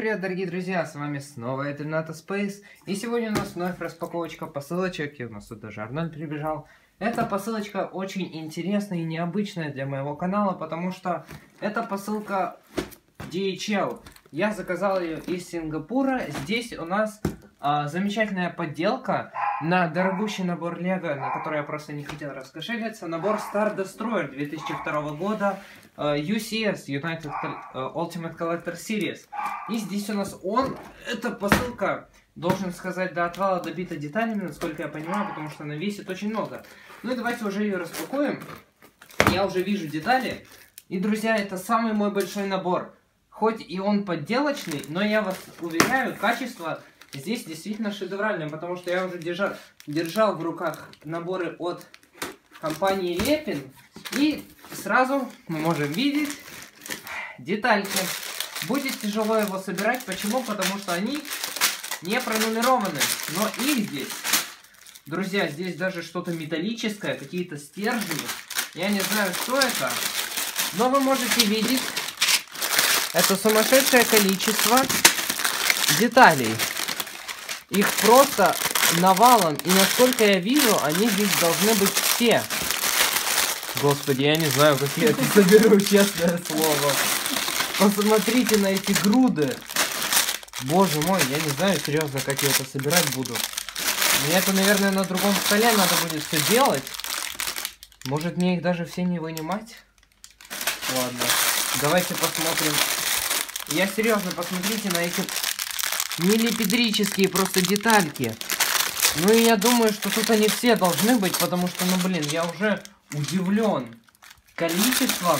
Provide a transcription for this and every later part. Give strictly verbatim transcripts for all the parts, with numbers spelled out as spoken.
привет, дорогие друзья, с вами снова Этерната Space. И сегодня у нас вновь распаковочка посылочек, и у нас тут даже Арнольд прибежал. Эта посылочка очень интересная и необычная для моего канала, потому что это посылка ди эйч эл. Я заказал ее из Сингапура. Здесь у нас а, замечательная подделка на дорогущий набор Лего, на который я просто не хотел раскошелиться. Набор Star Destroyer две тысячи второго года, ю си эс, United Ultimate Collector Series. И здесь у нас он, эта посылка, должен сказать, до отвала добита деталями, насколько я понимаю, потому что она весит очень много. Ну и давайте уже ее распакуем. Я уже вижу детали. И, друзья, это самый мой большой набор. Хоть и он подделочный, но я вас уверяю, качество здесь действительно шедевральное, потому что я уже держал, держал в руках наборы от компании Lepin. И сразу мы можем видеть детальки. Будет тяжело его собирать. Почему? Потому что они не пронумерованы. Но их здесь, друзья, здесь даже что-то металлическое, какие-то стержни. Я не знаю, что это. Но вы можете видеть это сумасшедшее количество деталей. Их просто навалом. И насколько я вижу, они здесь должны быть все. Господи, я не знаю, как я это соберу, честное слово. Посмотрите на эти груды. Боже мой, я не знаю, серьезно, как я это собирать буду. Мне это, наверное, на другом столе надо будет все делать. Может, мне их даже все не вынимать? Ладно, давайте посмотрим. Я серьезно, посмотрите на эти миллипедрические просто детальки. Ну и я думаю, что тут они все должны быть, потому что, ну блин, я уже удивлен количеством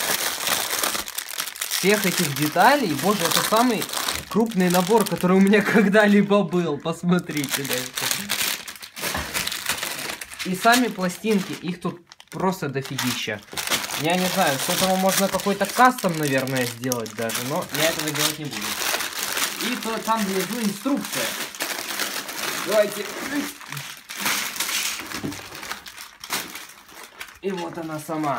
всех этих деталей. Боже, это самый крупный набор, который у меня когда-либо был. Посмотрите на это. И сами пластинки, их тут просто дофигища. Я не знаю, с этого можно какой-то кастом, наверное, сделать даже, но я этого делать не буду. И то, там внизу инструкция. Давайте. И вот она сама.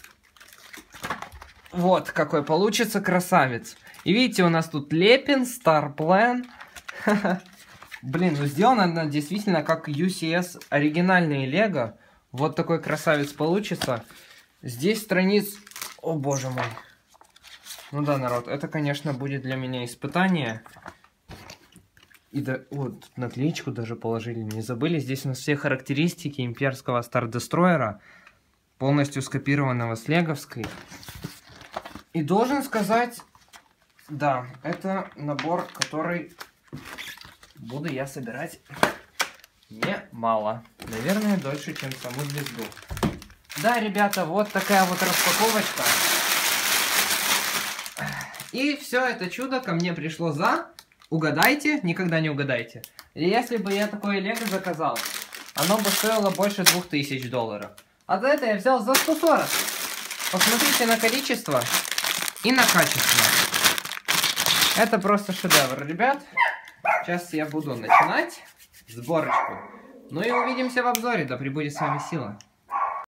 Вот какой получится красавец. И видите, у нас тут Lepin, Star Plan. Блин, ну сделано она действительно как ю си эс оригинальные Лего. Вот такой красавец получится. Здесь страниц... О, боже мой. Ну да, народ, это, конечно, будет для меня испытание. И да... Вот, тут наклеечку даже положили, не забыли. Здесь у нас все характеристики имперского Star Destroyer, полностью скопированного с леговской. И должен сказать, да, это набор, который буду я собирать немало. Наверное, дольше, чем саму звезду. Да, ребята, вот такая вот распаковочка. И все это чудо ко мне пришло за... Угадайте, никогда не угадайте. Если бы я такое лего заказал, оно бы стоило больше двух тысяч долларов. А за это я взял за сто сорок. Посмотрите на количество и на качество. Это просто шедевр, ребят. Сейчас я буду начинать сборочку. Ну и увидимся в обзоре. Да пребудет с вами сила.